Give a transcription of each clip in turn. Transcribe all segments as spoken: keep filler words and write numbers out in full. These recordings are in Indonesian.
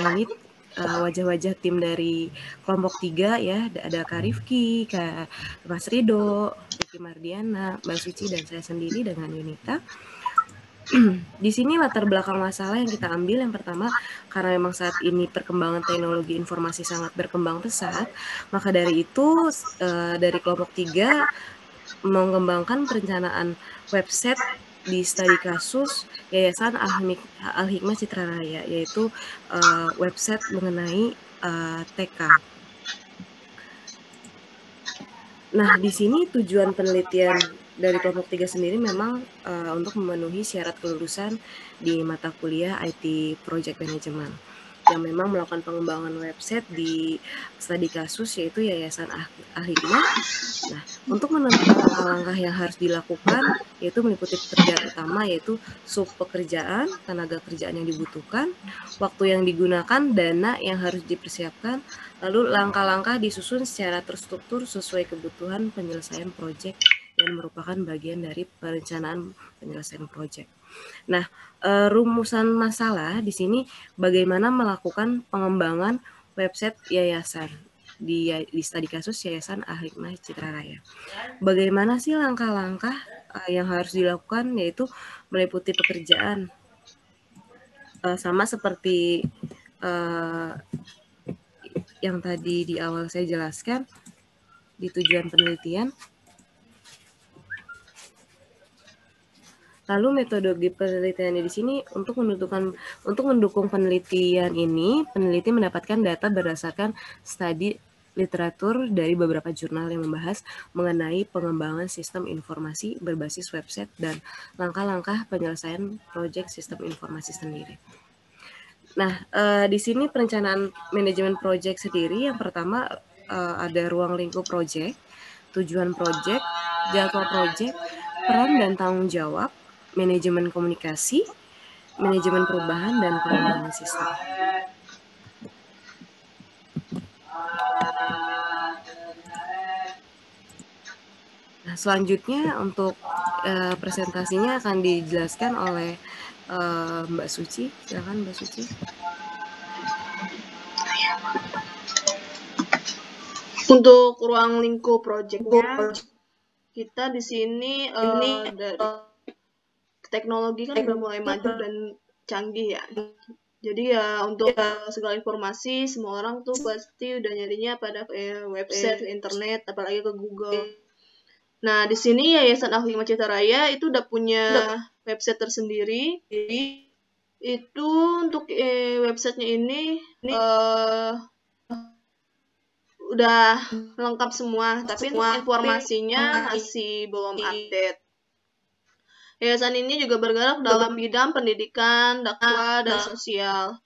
ini uh, wajah-wajah tim dari kelompok tiga ya, ada Kak Rifki, Kak Mas Rido, Riki Mardiana, Mbak Suci, dan saya sendiri dengan Yunita. Di sini latar belakang masalah yang kita ambil yang pertama, karena memang saat ini perkembangan teknologi informasi sangat berkembang pesat, maka dari itu uh, dari kelompok tiga mengembangkan perencanaan website di studi kasus Yayasan Al-Hikmah Citra Raya, yaitu uh, website mengenai uh, T K. Nah, di sini tujuan penelitian dari kelompok tiga sendiri memang uh, untuk memenuhi syarat kelulusan di mata kuliah I T Project Management, yang memang melakukan pengembangan website di studi kasus yaitu Yayasan Al-Hikmah. Nah, untuk menentukan langkah-langkah yang harus dilakukan, yaitu meliputi pekerjaan utama, yaitu sub pekerjaan, tenaga kerjaan yang dibutuhkan, waktu yang digunakan, dana yang harus dipersiapkan, lalu langkah-langkah disusun secara terstruktur sesuai kebutuhan penyelesaian proyek yang merupakan bagian dari perencanaan penyelesaian proyek. Nah, e, rumusan masalah di sini bagaimana melakukan pengembangan website yayasan di, di studi kasus Yayasan Al-Hikmah Citra Raya. Bagaimana sih langkah-langkah uh, yang harus dilakukan, yaitu meliputi pekerjaan uh, sama seperti uh, yang tadi di awal saya jelaskan di tujuan penelitian. Lalu metodologi penelitiannya di sini untuk menentukan untuk mendukung penelitian ini, peneliti mendapatkan data berdasarkan studi literatur dari beberapa jurnal yang membahas mengenai pengembangan sistem informasi berbasis website dan langkah-langkah penyelesaian proyek sistem informasi sendiri. Nah, eh, di sini perencanaan manajemen proyek sendiri yang pertama eh, ada ruang lingkup proyek, tujuan proyek, jadwal proyek, peran dan tanggung jawab, manajemen komunikasi, manajemen perubahan, dan pengembangan sistem. Nah, selanjutnya untuk uh, presentasinya akan dijelaskan oleh uh, Mbak Suci. Silakan Mbak Suci. Untuk ruang lingkup proyeknya, kita di sini uh, dari teknologi kan udah mulai maju dan canggih ya. Jadi ya untuk uh, segala informasi semua orang tuh pasti udah nyarinya pada eh, website, ke internet, apalagi ke Google. Nah di sini Yayasan Al-Hikmah Citra Raya itu udah punya website tersendiri. Jadi itu untuk eh, websitenya ini uh, udah lengkap semua, tapi untuk informasinya masih belum update. Yayasan ini juga bergerak dalam bidang pendidikan, dakwah, dan sosial.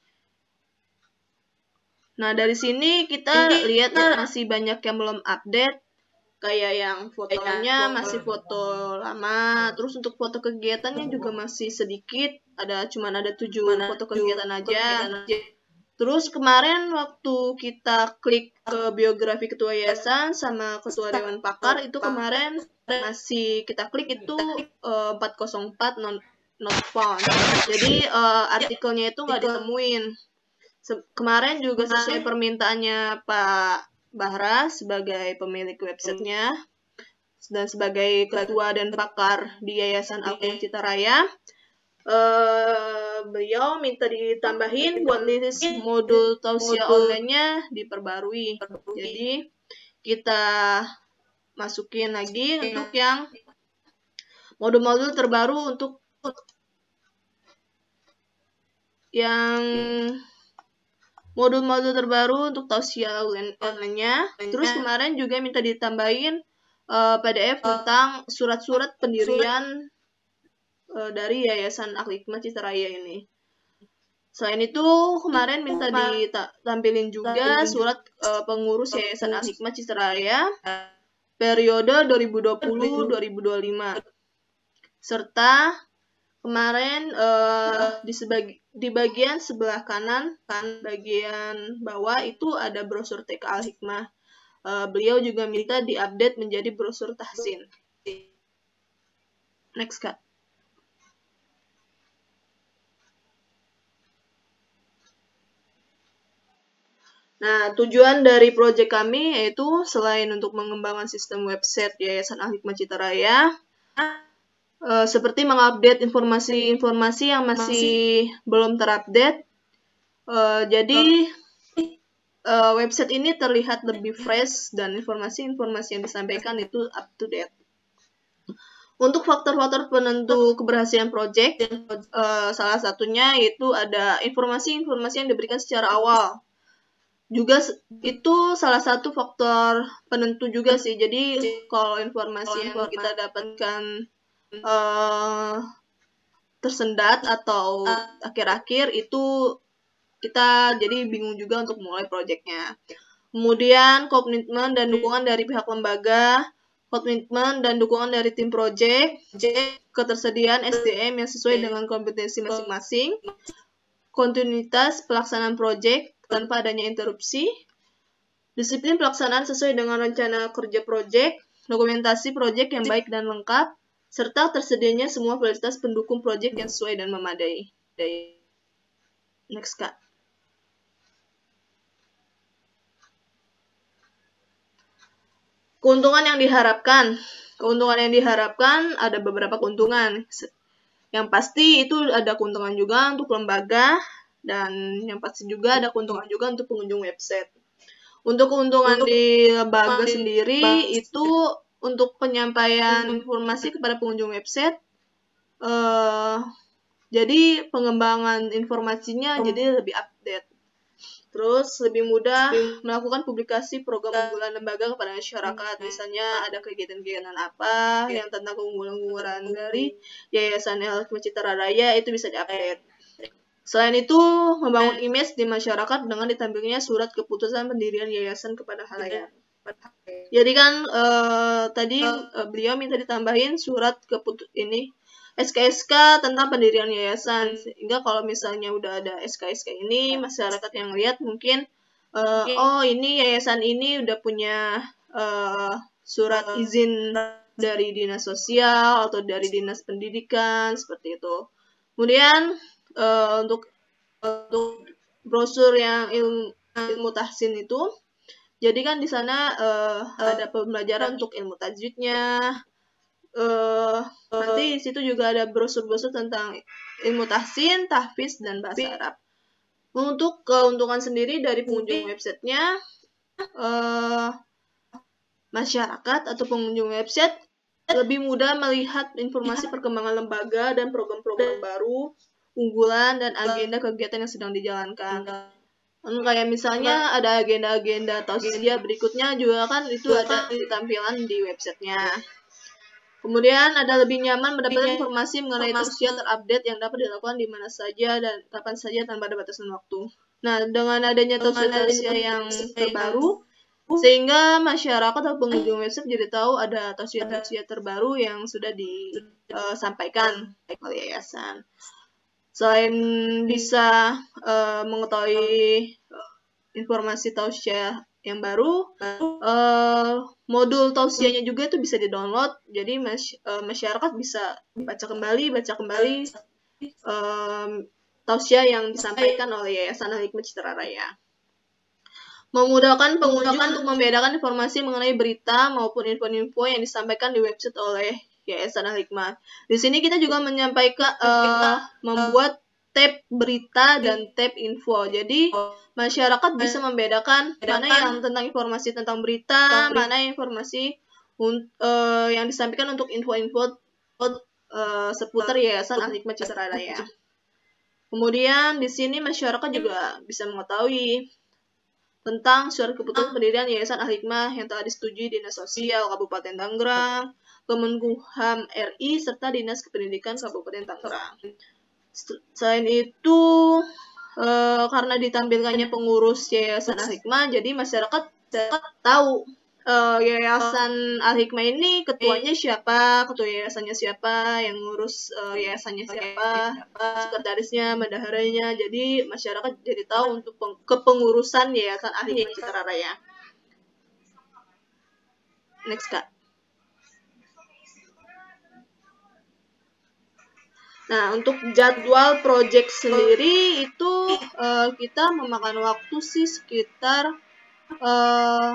Nah, dari sini kita lihat ya, masih banyak yang belum update, kayak yang fotonya masih foto lama, terus untuk foto kegiatannya juga masih sedikit, ada cuman ada tujuh foto kegiatan aja. Terus kemarin waktu kita klik ke biografi ketua yayasan sama ketua dewan pakar itu kemarin masih kita klik itu uh, empat nol empat non not found. Jadi uh, artikelnya itu nggak ditemuin. Se kemarin juga sesuai permintaannya Pak Bahra sebagai pemilik websitenya dan sebagai ketua dan pakar di Yayasan Al-Hikmah Citra Raya. Uh, beliau minta ditambahin buat list modul tausiah online-nya diperbarui. Jadi kita masukin lagi untuk yang modul-modul terbaru untuk yang modul-modul terbaru untuk tausiah online-nya. Terus kemarin juga minta ditambahin uh, P D F tentang surat-surat pendirian dari Yayasan Al-Hikmah Citra Raya ini. Selain itu, kemarin minta ditampilin juga surat uh, pengurus Yayasan Al-Hikmah Citra Raya periode dua ribu dua puluh sampai dua ribu dua puluh lima. Serta kemarin uh, di, sebagi, di bagian sebelah kanan, kan bagian bawah itu ada brosur T K Al-Hikmah. Uh, beliau juga minta diupdate menjadi brosur tahsin. Next, Kak. Nah, tujuan dari proyek kami yaitu selain untuk mengembangkan sistem website Yayasan Al-Hikmah Citra Raya, uh, seperti mengupdate informasi-informasi yang masih belum terupdate. Uh, jadi uh, website ini terlihat lebih fresh dan informasi-informasi yang disampaikan itu up to date. Untuk faktor-faktor penentu keberhasilan proyek, uh, salah satunya yaitu ada informasi-informasi yang diberikan secara awal. Juga itu salah satu faktor penentu juga sih. Jadi kalau informasi yang kita dapatkan uh, tersendat atau akhir-akhir itu kita jadi bingung juga untuk mulai proyeknya. Kemudian komitmen dan dukungan dari pihak lembaga, komitmen dan dukungan dari tim proyek, ketersediaan S D M yang sesuai dengan kompetensi masing-masing, kontinuitas pelaksanaan proyek tanpa adanya interupsi, disiplin pelaksanaan sesuai dengan rencana kerja proyek, dokumentasi proyek yang baik dan lengkap, serta tersedianya semua fasilitas pendukung proyek yang sesuai dan memadai. Next, Kak. Keuntungan yang diharapkan. Keuntungan yang diharapkan ada beberapa keuntungan. Yang pasti itu ada keuntungan juga untuk lembaga, dan yang pasti juga ada keuntungan juga untuk pengunjung website. Untuk keuntungan di lembaga sendiri itu untuk penyampaian informasi kepada pengunjung website, uh, jadi pengembangan informasinya jadi lebih update. Terus lebih mudah melakukan publikasi program unggulan lembaga kepada masyarakat. Misalnya ada kegiatan-kegiatan apa yang tentang keunggulan-unggulan dari Yayasan Al-Hikmah Citra Raya itu bisa diupdate. Selain itu, membangun image di masyarakat dengan ditampilkannya surat keputusan pendirian yayasan kepada halayak. Jadi kan uh, tadi uh, beliau minta ditambahin surat keputus ini S K S K tentang pendirian yayasan, sehingga kalau misalnya udah ada S K S K ini, masyarakat yang lihat mungkin uh, oh ini yayasan ini udah punya uh, surat izin dari dinas sosial atau dari dinas pendidikan seperti itu. Kemudian uh, untuk untuk brosur yang ilmu, ilmu tahsin itu, jadi kan di sana uh, ada pembelajaran untuk ilmu tajwidnya. Uh, nanti di situ juga ada brosur-brosur tentang ilmu tahsin, tahfiz, dan bahasa Arab. Untuk keuntungan sendiri dari pengunjung websitenya, uh, masyarakat atau pengunjung website lebih mudah melihat informasi perkembangan lembaga dan program-program baru, unggulan, dan agenda kegiatan yang sedang dijalankan. Kayak misalnya ada agenda-agenda tausiah berikutnya juga kan itu ada di tampilan di websitenya. Kemudian ada lebih nyaman mendapatkan informasi mengenai tausiah terupdate yang dapat dilakukan di mana saja dan kapan saja tanpa ada batasan waktu. Nah, dengan adanya tausiah-tausiah yang terbaru, sehingga masyarakat atau pengunjung website jadi tahu ada tausiah-tausiah terbaru yang sudah disampaikan uh, oleh yayasan. Selain bisa uh, mengetahui uh, informasi tausiah yang baru, uh, modul tausiahnya juga itu bisa di-download, jadi mas uh, masyarakat bisa baca kembali, baca kembali um, tausiah yang disampaikan oleh Yayasan Al-Hikmah Citra Raya. Memudahkan pengunjung untuk membedakan informasi mengenai berita maupun info-info yang disampaikan di website oleh Yayasan Al-Hikmah. Di sini kita juga menyampaikan uh, membuat tab berita dan tab info. Jadi masyarakat bisa membedakan mana yang tentang informasi tentang berita, mana informasi uh, yang disampaikan untuk info-info uh, seputar Yayasan Al-Hikmah Citra Raya. Kemudian di sini masyarakat juga bisa mengetahui tentang surat keputusan pendirian Yayasan Al-Hikmah yang telah disetujui Dinas Sosial Kabupaten Tangerang, Kemenkumham R I, serta Dinas Kependidikan Kabupaten Tangerang. Selain itu, eh, karena ditampilkannya pengurus Yayasan Al-Hikmah, jadi masyarakat tahu eh, Yayasan Al-Hikmah ini ketuanya siapa, ketua yayasannya siapa, yang ngurus eh, yayasannya siapa, sekretarisnya, bendaharanya. Jadi masyarakat jadi tahu untuk peng kepengurusan Yayasan Al-Hikmah Citra Raya. Next, Kak. Nah, untuk jadwal project sendiri itu uh, kita memakan waktu sih sekitar uh,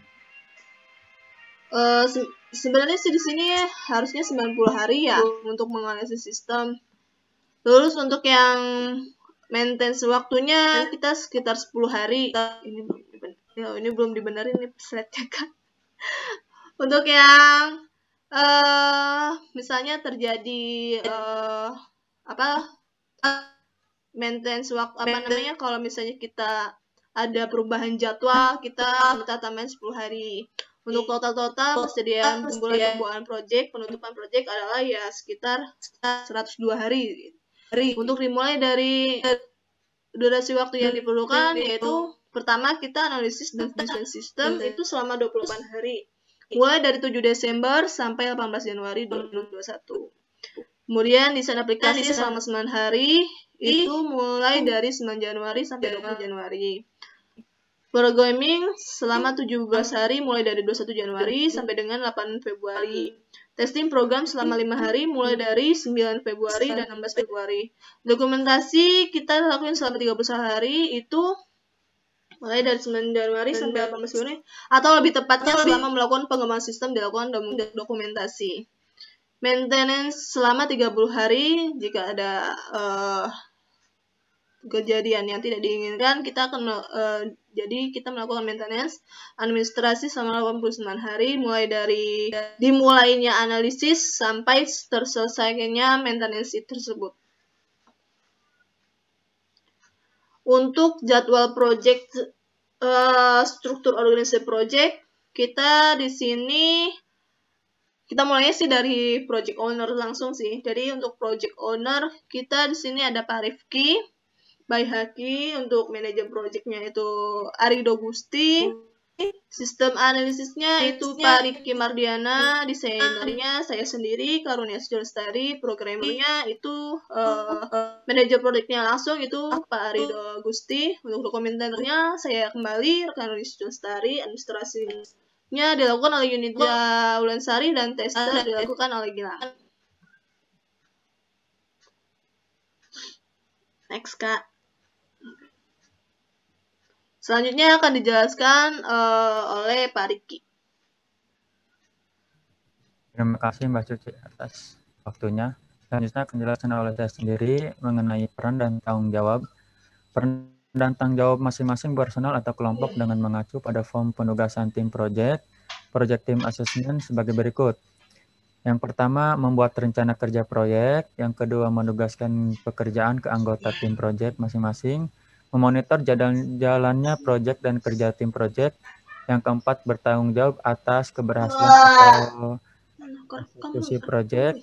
uh, se sebenarnya sih di sini harusnya sembilan puluh hari ya untuk menganalisis sistem. Terus untuk yang maintenance waktunya kita sekitar sepuluh hari. Ini ya, ini belum dibenerin nih slide-nya kan. Untuk yang uh, misalnya terjadi uh, apa maintenance waktu apa namanya kalau misalnya kita ada perubahan jadwal kita minta tambahan sepuluh hari. Untuk total-total persediaan pembulan pembuatan project, penutupan project adalah ya sekitar seratus dua hari. Untuk dimulai dari durasi waktu yang diperlukan yaitu pertama kita analisis dan desain sistem itu selama dua puluh delapan hari. Mulai dari tujuh Desember sampai delapan belas Januari dua ribu dua puluh satu. Kemudian desain aplikasi selama sembilan hari itu mulai dari sembilan Januari sampai dua puluh Januari. Programming selama tujuh belas hari mulai dari dua puluh satu Januari sampai dengan delapan Februari. Testing program selama lima hari mulai dari sembilan Februari dan enam belas Februari. Dokumentasi kita lakukan selama tiga puluh satu hari itu mulai dari sembilan Januari sampai delapan belas Februari atau lebih tepatnya selama melakukan pengembangan sistem dilakukan dokumentasi. Maintenance selama tiga puluh hari jika ada uh, kejadian yang tidak diinginkan kita akan uh, jadi kita melakukan maintenance administrasi selama delapan puluh sembilan hari mulai dari dimulainya analisis sampai terselesaikannya maintenance tersebut. Untuk jadwal project uh, struktur organisasi project kita di sini kita mulainya sih dari project owner langsung sih. Jadi untuk project owner kita di sini ada Pak Rifki Bayi Haki, untuk manajer projectnya itu Arido Gusti, sistem analisisnya itu Pak Rifki Mardiana, desainernya saya sendiri Karunia Lestari, programmernya itu uh, manajer projectnya langsung itu Pak Arido Gusti, untuk dokumenternya saya kembali Karunia Lestari, administrasinya dilakukan oleh Yunita Ulansari dan tester dilakukan oleh Gilang. Next Kak. Selanjutnya akan dijelaskan uh, oleh Pak Riki. Terima kasih Mbak Cuci atas waktunya. Selanjutnya akan dijelaskan oleh saya sendiri mengenai peran dan tanggung jawab. Peran dan tanggung jawab masing-masing personal atau kelompok dengan mengacu pada form penugasan tim project, project team assessment sebagai berikut. Yang pertama, membuat rencana kerja proyek. Yang kedua, menugaskan pekerjaan ke anggota tim project masing-masing. Memonitor jalannya proyek dan kerja tim proyek. Yang keempat, bertanggung jawab atas keberhasilan atau eksekusi proyek.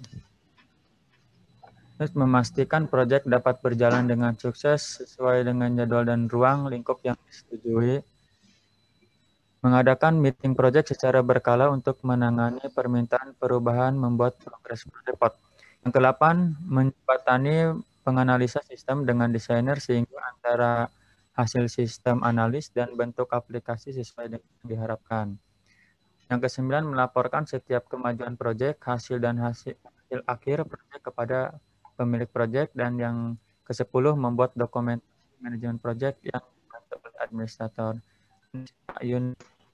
Terus memastikan proyek dapat berjalan dengan sukses sesuai dengan jadwal dan ruang lingkup yang disetujui. Mengadakan meeting proyek secara berkala untuk menangani permintaan perubahan, membuat progress report. Yang kedelapan, menjembatani penganalisa sistem dengan desainer sehingga antara hasil sistem analis dan bentuk aplikasi sesuai dengan yang diharapkan. Yang kesembilan, melaporkan setiap kemajuan proyek, hasil dan hasil, hasil akhir proyek kepada pemilik proyek. Dan yang kesepuluh, membuat dokumen manajemen proyek yang dibantu oleh administrator. Yun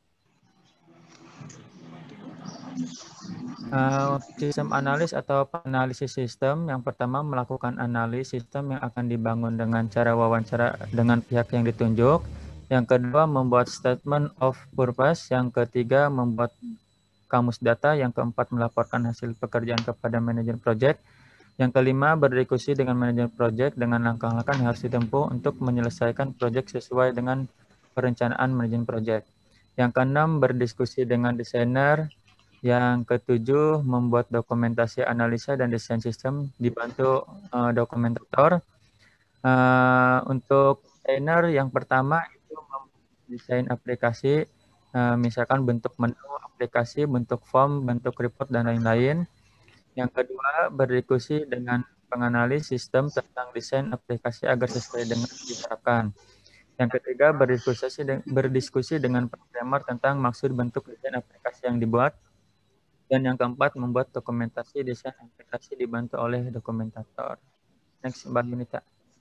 Uh, sistem analis atau analisis sistem, yang pertama melakukan analisis sistem yang akan dibangun dengan cara wawancara dengan pihak yang ditunjuk. Yang kedua, membuat statement of purpose. Yang ketiga, membuat kamus data. Yang keempat, melaporkan hasil pekerjaan kepada manajer project. Yang kelima, berdiskusi dengan manajer project dengan langkah-langkah yang harus ditempuh untuk menyelesaikan project sesuai dengan perencanaan manajer project. Yang keenam, berdiskusi dengan desainer. Yang ketujuh, membuat dokumentasi analisa dan desain sistem dibantu uh, dokumentator. Uh, untuk desainer yang pertama itu desain aplikasi, uh, misalkan bentuk menu aplikasi, bentuk form, bentuk report, dan lain-lain. Yang kedua, berdiskusi dengan penganalis sistem tentang desain aplikasi agar sesuai dengan yang diharapkan. Yang ketiga, berdiskusi, berdiskusi dengan programmer tentang maksud bentuk desain aplikasi yang dibuat. Dan yang keempat, membuat dokumentasi desain aplikasi dibantu oleh dokumentator. Next, Mbak Yunita.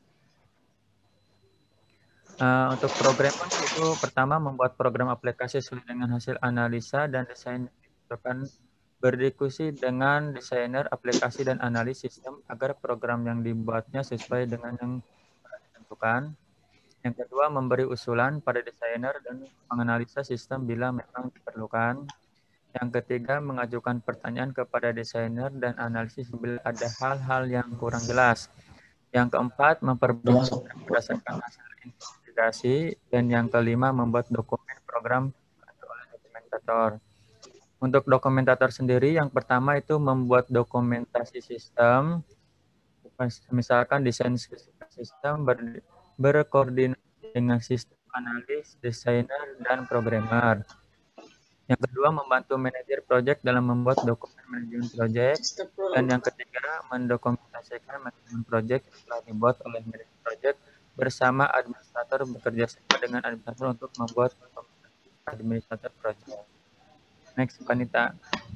Uh, untuk programmer itu pertama membuat program aplikasi sesuai dengan hasil analisa dan desain akan berdiskusi dengan desainer aplikasi dan analis sistem agar program yang dibuatnya sesuai dengan yang ditentukan. Yang kedua, memberi usulan pada desainer dan menganalisa sistem bila memang diperlukan. Yang ketiga, mengajukan pertanyaan kepada desainer dan analisis bila ada hal-hal yang kurang jelas. Yang keempat, memperbaiki berdasarkan hasil investigasi. Dan yang kelima, membuat dokumen program oleh dokumentator. Untuk dokumentator sendiri, yang pertama itu membuat dokumentasi sistem. Misalkan desain sistem ber, berkoordinasi dengan sistem analis, desainer, dan programmer. Yang kedua, membantu manajer proyek dalam membuat dokumen manajemen proyek. Dan yang ketiga, mendokumentasikan manajemen proyek yang telah dibuat oleh manajer proyek bersama administrator, bekerja sama dengan administrator untuk membuat dokumentasi administrator proyek. Next, Vanita.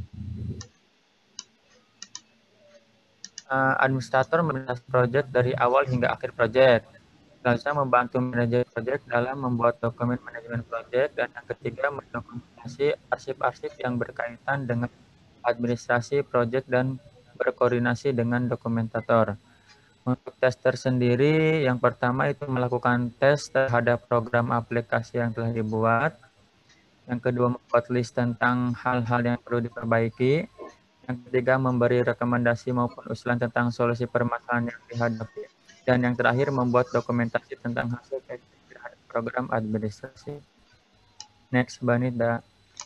Uh, administrator mengurus proyek dari awal hingga akhir proyek. Selanjutnya membantu manajer proyek dalam membuat dokumen manajemen proyek. Dan yang ketiga, mendokumentasi arsip-arsip yang berkaitan dengan administrasi proyek dan berkoordinasi dengan dokumentator. Untuk tester sendiri, yang pertama itu melakukan tes terhadap program aplikasi yang telah dibuat. Yang kedua, membuat list tentang hal-hal yang perlu diperbaiki. Yang ketiga, memberi rekomendasi maupun usulan tentang solusi permasalahan yang dihadapi. Dan yang terakhir, membuat dokumentasi tentang hasil terhadap program administrasi. Next, Banita.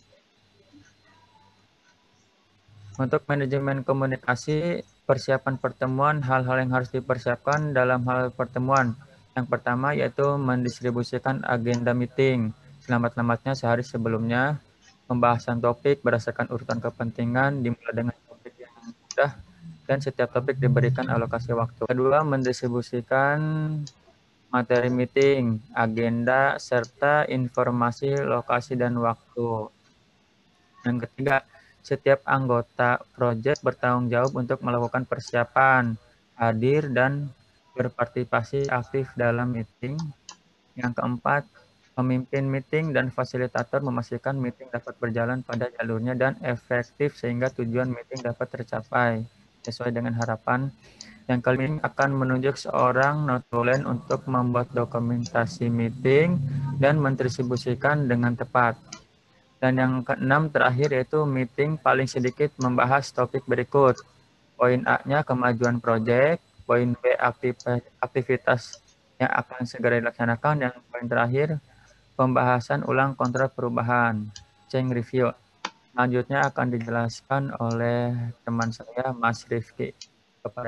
Untuk manajemen komunikasi, persiapan pertemuan, hal-hal yang harus dipersiapkan dalam hal pertemuan. Yang pertama yaitu mendistribusikan agenda meeting selamat-lambatnya sehari sebelumnya. Pembahasan topik berdasarkan urutan kepentingan dimulai dengan topik yang mudah dan setiap topik diberikan alokasi waktu. Kedua, mendistribusikan materi meeting, agenda, serta informasi lokasi dan waktu. Yang ketiga, setiap anggota proyek bertanggung jawab untuk melakukan persiapan, hadir, dan berpartisipasi aktif dalam meeting. Yang keempat, pemimpin meeting dan fasilitator memastikan meeting dapat berjalan pada jalurnya dan efektif sehingga tujuan meeting dapat tercapai sesuai dengan harapan. Yang kelima, akan menunjuk seorang notulen untuk membuat dokumentasi meeting dan mendistribusikan dengan tepat. Dan yang keenam terakhir yaitu meeting paling sedikit membahas topik berikut. Poin A-nya kemajuan proyek, poin B aktivitas yang akan segera dilaksanakan, yang poin terakhir pembahasan ulang kontrol perubahan, change review. Selanjutnya akan dijelaskan oleh teman saya, Mas Rifki. Kepada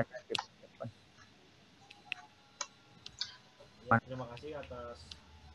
ya, terima kasih atas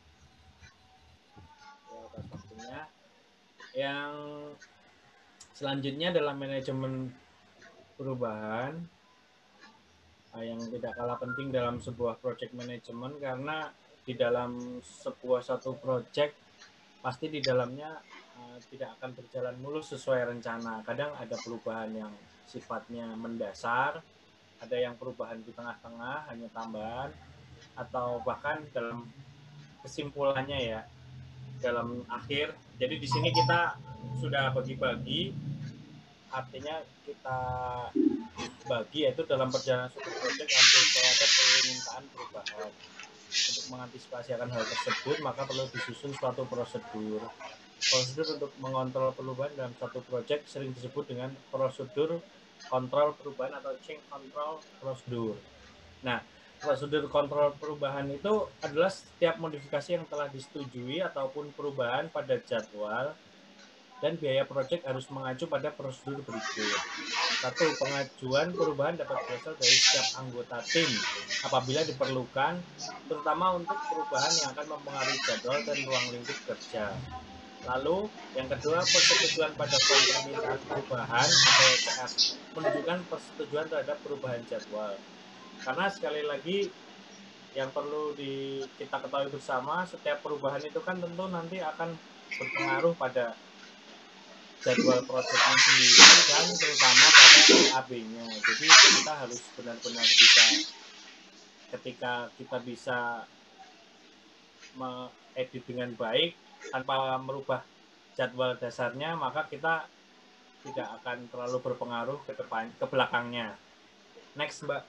ya, atas waktunya. Yang selanjutnya adalah manajemen perubahan yang tidak kalah penting dalam sebuah project management, karena di dalam sebuah satu project pasti di dalamnya uh, tidak akan berjalan mulus sesuai rencana. Kadang ada perubahan yang sifatnya mendasar, ada yang perubahan di tengah-tengah hanya tambahan, atau bahkan dalam kesimpulannya ya dalam akhir. Jadi di sini kita sudah bagi-bagi, artinya kita bagi yaitu dalam perjalanan suatu proyek hampir selalu ada permintaan perubahan. Untuk mengantisipasi akan hal tersebut, maka perlu disusun suatu prosedur. Prosedur untuk mengontrol perubahan dalam suatu proyek sering disebut dengan prosedur kontrol perubahan atau change control prosedur. Nah, prosedur kontrol perubahan itu adalah setiap modifikasi yang telah disetujui ataupun perubahan pada jadwal dan biaya proyek harus mengacu pada prosedur berikut. Satu, pengajuan perubahan dapat berasal dari setiap anggota tim apabila diperlukan, terutama untuk perubahan yang akan mempengaruhi jadwal dan ruang lingkup kerja. Lalu, yang kedua, persetujuan pada form permintaan perubahan atau C F menunjukkan persetujuan terhadap perubahan jadwal. Karena sekali lagi, yang perlu di, kita ketahui bersama, setiap perubahan itu kan tentu nanti akan berpengaruh pada jadwal proyeknya sendiri dan terutama pada R A B-nya. Jadi kita harus benar-benar bisa, ketika kita bisa mengedit dengan baik tanpa merubah jadwal dasarnya, maka kita tidak akan terlalu berpengaruh ke depan, ke belakangnya. Next, Mbak.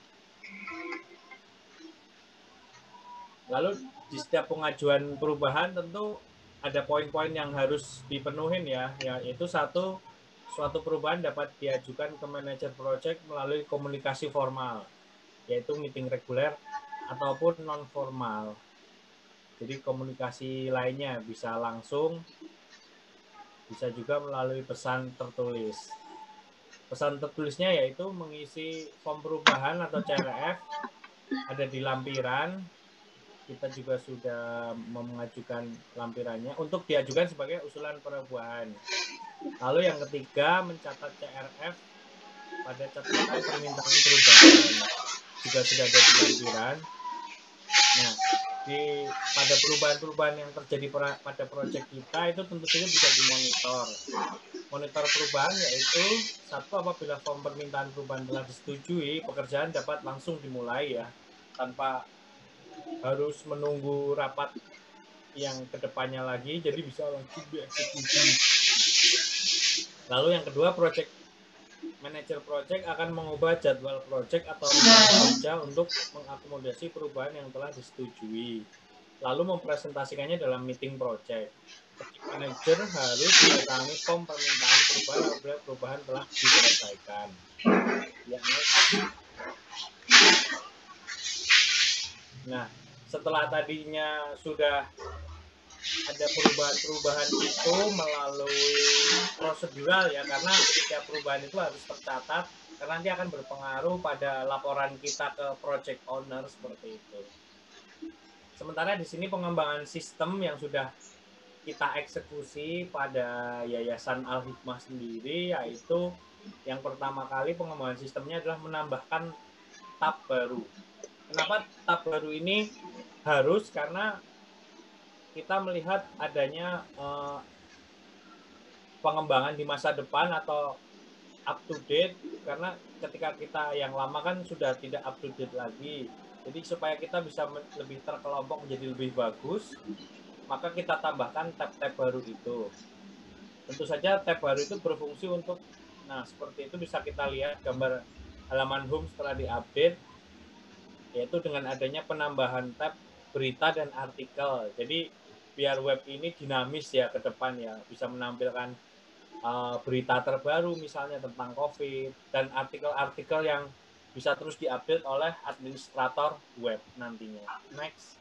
Lalu di setiap pengajuan perubahan tentu ada poin-poin yang harus dipenuhin ya, yaitu satu, suatu perubahan dapat diajukan ke manajer project melalui komunikasi formal, yaitu meeting reguler ataupun non formal. Jadi komunikasi lainnya bisa langsung, bisa juga melalui pesan tertulis. Pesan tertulisnya yaitu mengisi form perubahan atau C R F, ada di lampiran. Kita juga sudah mengajukan lampirannya untuk diajukan sebagai usulan perubahan. Lalu yang ketiga, mencatat C R F pada catatan permintaan perubahan, juga sudah ada di lampiran. Nah, di pada perubahan-perubahan yang terjadi pada proyek kita itu tentu saja bisa dimonitor. Monitor perubahan yaitu satu, apabila form permintaan perubahan telah disetujui, pekerjaan dapat langsung dimulai ya, tanpa harus menunggu rapat yang kedepannya lagi, jadi bisa langsung dieksekusi. Lalu yang kedua, project manager project akan mengubah jadwal project atau rencana kerja untuk mengakomodasi perubahan yang telah disetujui, lalu mempresentasikannya dalam meeting project. Project manager harus menandatangani form permintaan perubahan apabila perubahan telah diselesaikan. Ya, nah, setelah tadinya sudah ada perubahan-perubahan itu melalui prosedural ya, karena setiap perubahan itu harus tercatat karena nanti akan berpengaruh pada laporan kita ke project owner seperti itu. Sementara di sini pengembangan sistem yang sudah kita eksekusi pada Yayasan Al-Hikmah sendiri, yaitu yang pertama kali pengembangan sistemnya adalah menambahkan tab baru. Kenapa tab baru ini harus? Karena kita melihat adanya eh, pengembangan di masa depan atau up to date, karena ketika kita yang lama kan sudah tidak up to date lagi. Jadi supaya kita bisa lebih terkelompok menjadi lebih bagus, maka kita tambahkan tab-tab baru itu. Tentu saja tab baru itu berfungsi untuk, nah seperti itu bisa kita lihat gambar halaman home setelah diupdate, yaitu dengan adanya penambahan tab berita dan artikel. Jadi biar web ini dinamis ya ke depan ya, bisa menampilkan uh, berita terbaru misalnya tentang COVID dan artikel-artikel yang bisa terus diupdate oleh administrator web nantinya. Next.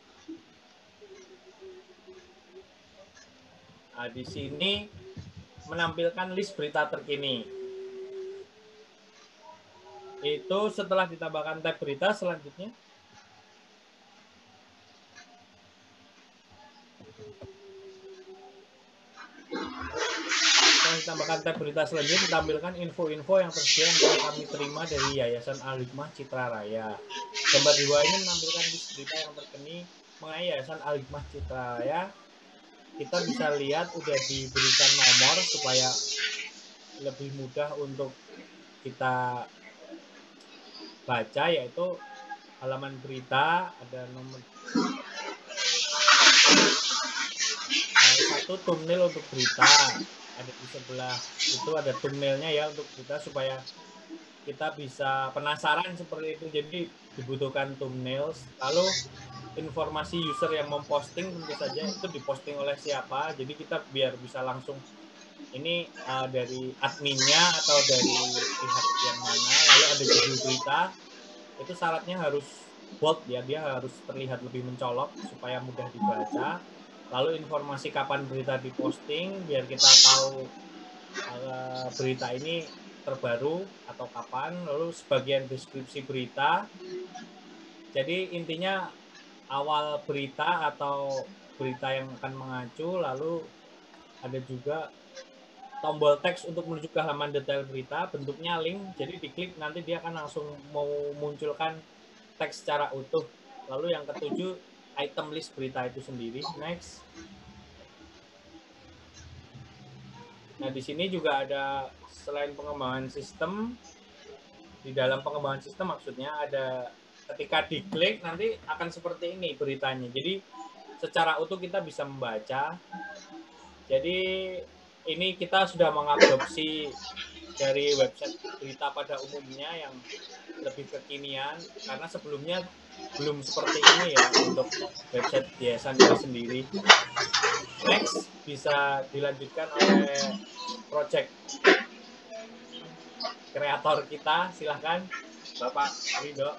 Nah, di sini menampilkan list berita terkini. Itu setelah ditambahkan tab berita, selanjutnya setelah ditambahkan tab berita selanjutnya ditampilkan info-info yang tersedia yang telah kami terima dari Yayasan Al-Hikmah Citra Raya. Gambar di bawah ini menampilkan list berita yang terkini mengenai Yayasan Al-Hikmah Citra Raya. Kita bisa lihat udah diberikan nomor supaya lebih mudah untuk kita baca, yaitu halaman berita ada nomor nah, satu thumbnail untuk berita, ada di sebelah itu ada thumbnailnya ya untuk berita supaya kita bisa penasaran seperti itu, jadi dibutuhkan thumbnail. Lalu informasi user yang memposting tentu saja itu diposting oleh siapa, jadi kita biar bisa langsung ini uh, dari adminnya atau dari pihak yang mana. Lalu ada judul berita, itu syaratnya harus bold ya, dia harus terlihat lebih mencolok supaya mudah dibaca. Lalu informasi kapan berita diposting biar kita tahu uh, berita ini terbaru atau kapan. Lalu sebagian deskripsi berita, jadi intinya awal berita atau berita yang akan mengacu. Lalu ada juga tombol teks untuk menuju ke halaman detail berita, bentuknya link, jadi diklik nanti dia akan langsung mau munculkan teks secara utuh. Lalu yang ketujuh, item list berita itu sendiri. Next. Nah, di sini juga ada selain pengembangan sistem, di dalam pengembangan sistem maksudnya ada ketika diklik nanti akan seperti ini beritanya. Jadi secara utuh kita bisa membaca. Jadi ini kita sudah mengadopsi dari website berita pada umumnya yang lebih kekinian, karena sebelumnya belum seperti ini ya untuk website Yayasan ini sendiri. Next, bisa dilanjutkan oleh project kreator kita, silahkan Bapak Ridho.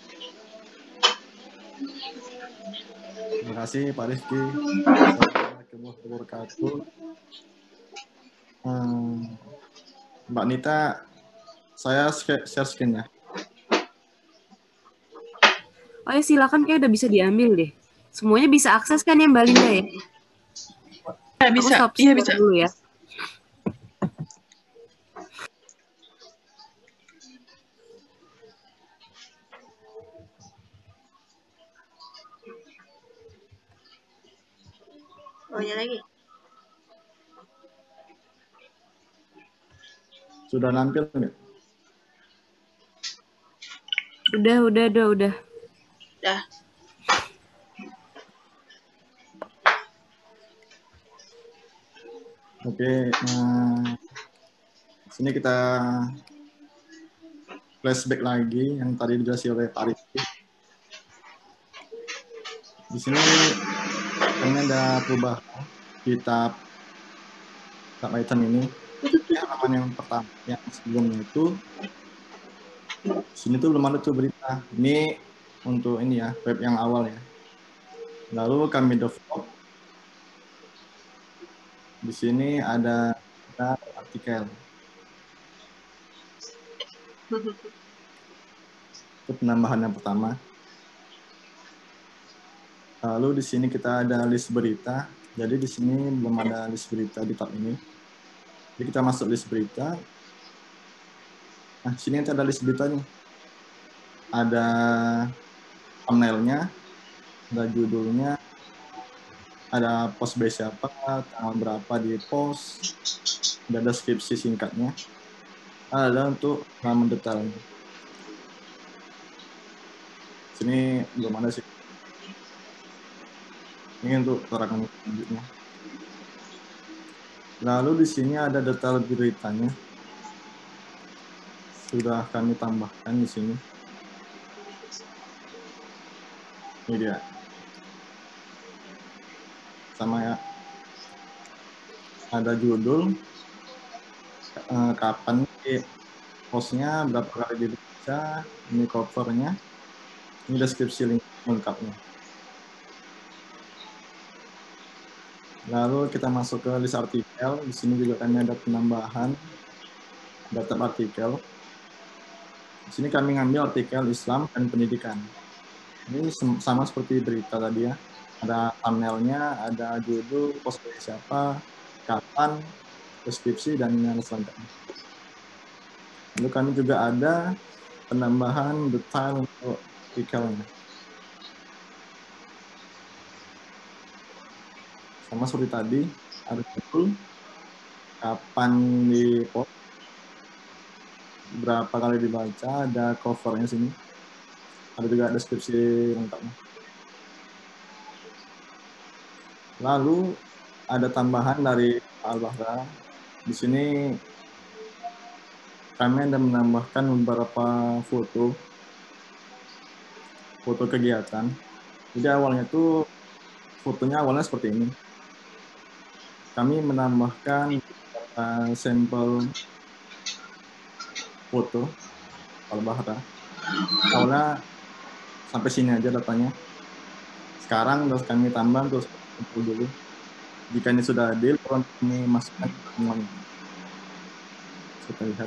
Terima kasih Pak Rizky. Assalamualaikum warahmatullahi wabarakatuh. Hmm, Mbak Nita, saya share screen ya. Oh ya, silakan, kayak udah bisa diambil deh. Semuanya bisa akses kan ya Mbak Linda ya? Ya, bisa. Aku stop Iya, share bisa. dulu ya. Maunya lagi. Sudah nampil nggak? Udah, udah, udah, udah. Dah. Oke, nah, sini kita flashback lagi yang tadi dijelaskan oleh Pak Rizky. Di sini kami ada perubahan di tab tab item ini. Ini halaman yang pertama, yang sebelumnya itu sini tuh belum ada tuh berita. Ini untuk ini ya, web yang awal ya. Lalu kami develop. Di sini ada, ada artikel. Itu penambahan yang pertama. Lalu di sini kita ada list berita. Jadi di sini belum ada list berita di tab ini. Jadi kita masuk list berita. Nah, sini nanti ada list beritanya. Ada thumbnailnya, ada judulnya, ada post by siapa, tanggal berapa di post, ada deskripsi singkatnya, ada untuk halaman detailnya. Sini belum ada sih. Ini untuk keterangan selanjutnya. Lalu di sini ada detail beritanya. Sudah kami tambahkan di sini. Ini dia. Sama ya. Ada judul, eh, kapan postnya, berapa kali dibaca, ini covernya, ini deskripsi link lengkapnya. Lalu kita masuk ke list artikel. Di sini juga kami ada penambahan data artikel. Di sini kami ngambil artikel Islam dan pendidikan. Ini sama seperti berita tadi ya. Ada thumbnailnya, ada judul, post dari siapa, kapan, deskripsi, dan yang selanjutnya. Lalu kami juga ada penambahan detail untuk artikelnya. Sama seperti tadi, ada judul, kapan di post, berapa kali dibaca, ada covernya sini. Ada juga deskripsi lengkapnya. Lalu ada tambahan dari Al-Bahra. Di sini kami ada menambahkan beberapa foto, foto kegiatan. Jadi awalnya itu fotonya awalnya seperti ini. Kami menambahkan uh, sampel foto Al-Bahra. Awalnya sampai sini aja datanya. Sekarang terus kami tambah terus dulu. Jika ini sudah adil, kami masukkan semuanya. Kita lihat.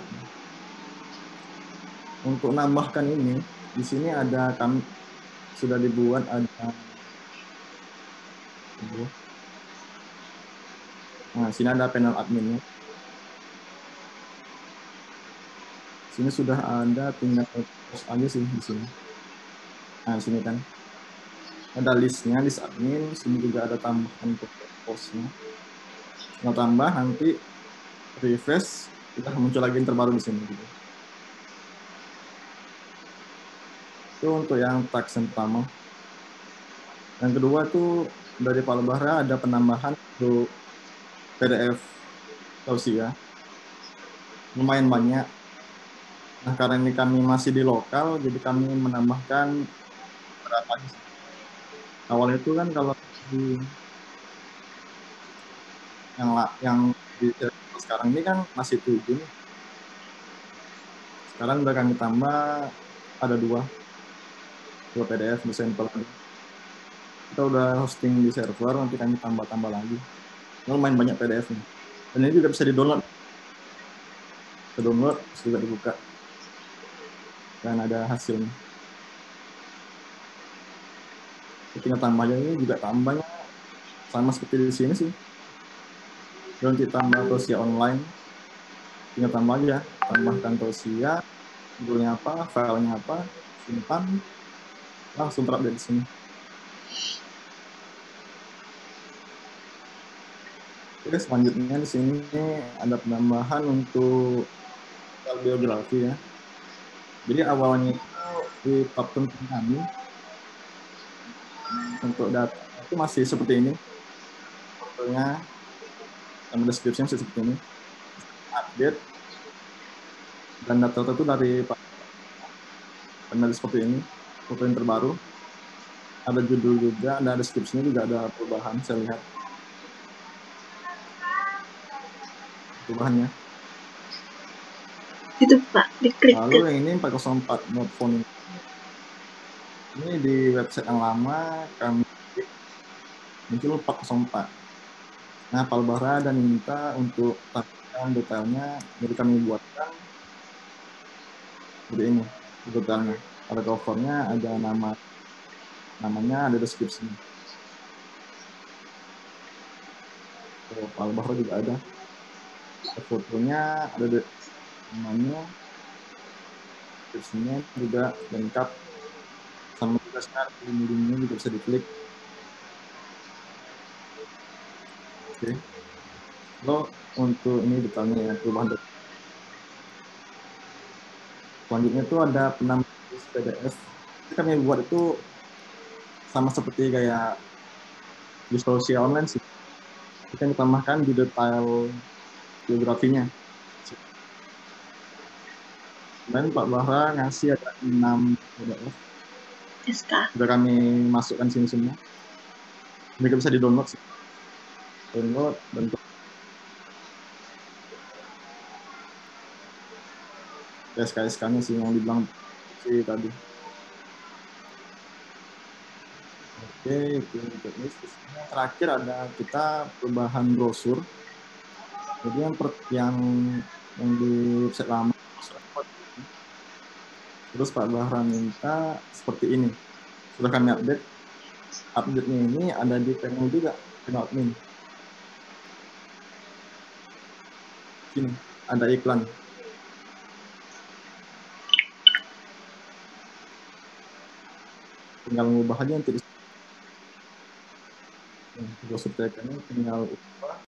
Untuk nambahkan ini, di sini ada kami sudah dibuat ada. Nah, sini ada panel adminnya. Sini sudah ada, tinggal post aja sih di sini. Nah, sini kan ada listnya, list admin. Sini juga ada tambahan untuk postnya. Kalau tambah nanti refresh, udah muncul lagi yang terbaru di sini. Gitu. Itu untuk yang teks yang pertama. Yang kedua itu dari Pak Lebahra ada penambahan untuk P D F tausiah. Lumayan banyak. Nah, karena ini kami masih di lokal, jadi kami menambahkan berapa sih? Awalnya itu kan kalau di yang yang di sekarang ini kan masih tujuh nih. Sekarang udah kami tambah ada dua, dua P D F di sampel. Kita udah hosting di server, nanti kami tambah-tambah lagi. Lumayan banyak P D F-nya. Dan ini juga bisa di-download. Bisa download, bisa juga dibuka. Dan ada hasilnya. Tinggal tambahnya ini juga tambahnya sama seperti di sini sih. Dan ditambah tausiah online. Tinggal tambah aja, tambahkan tausiah, judulnya apa, filenya apa, simpan, langsung terupdate di sini. Oke, selanjutnya di sini ada penambahan untuk biografi ya. Jadi awalnya itu di top tentang kami untuk data itu masih seperti ini, fotonya sama deskripsinya masih seperti ini. Update dan data itu dari Pak karena seperti ini, foto yang terbaru. Ada judul juga, ada deskripsinya juga ada perubahan, saya lihat perubahannya. Itu Pak, diklik. Lalu yang ini empat nol empat Note Phone ini di website yang lama kami muncul empat nol empat. Nah, Pak Lebahra dan minta untuk tambahan detailnya, jadi kami buatkan seperti ini detailnya. Ada covernya, ada nama namanya, ada deskripsinya. Oh, Pak Lebahra juga ada. Ada fotonya, ada namanya, deskripsinya juga lengkap. Sama juga sekarang linknya juga bisa diklik. Oke. Lalu untuk ini detailnya ya, perubahan detail. Selanjutnya itu ada penambahan P D F. Jadi kami buat itu sama seperti kayak di tausiah online sih. Kita ditambahkan di detail biografinya. Dan Pak Bahra ngasih ada enam P D F. S K. Sudah kami masukkan sini semua. Mereka bisa di-download sih. Download dan S K S K-nya sih yang dibilang sih tadi. Oke, itu untuk list. Yang terakhir ada kita perubahan brosur. Jadi yang per, yang yang di website lama terus Pak Bahra minta seperti ini. Sudah kami update. Update-nya ini ada di panel juga, panel admin. Sini ada iklan. Tinggal mengubah aja nanti. Brosur tekannya tinggal ubah